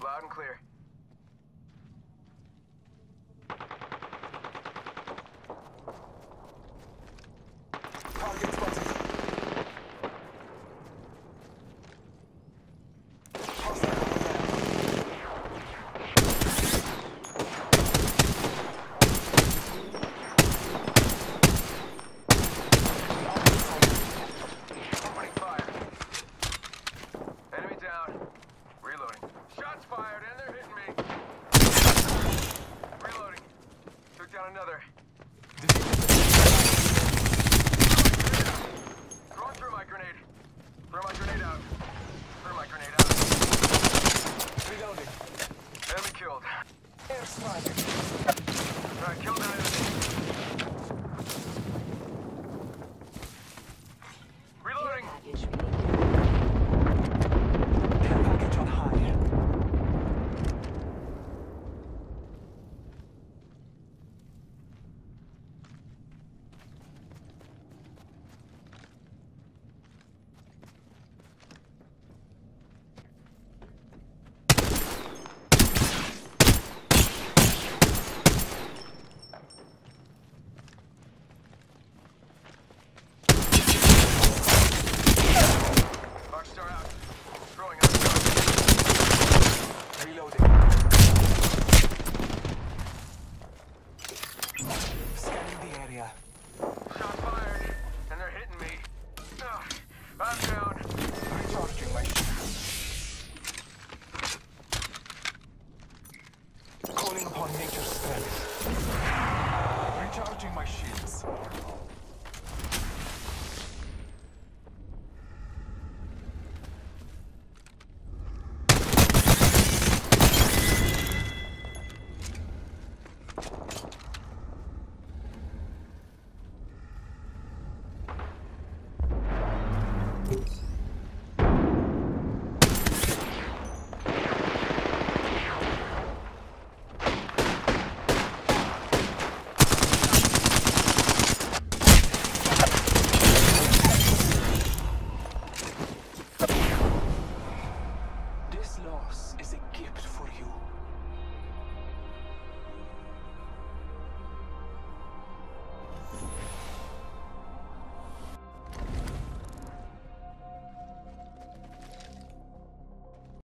Loud and clear. Target spotted. Opening fire. Enemy down. Reloading. Shots fired and they're hitting me. Reloading. Took down another. Throwing through my grenade. Throw my grenade out. Throw my grenade out. Reloading. Enemy killed. Airstrike. Alright, killed an enemy.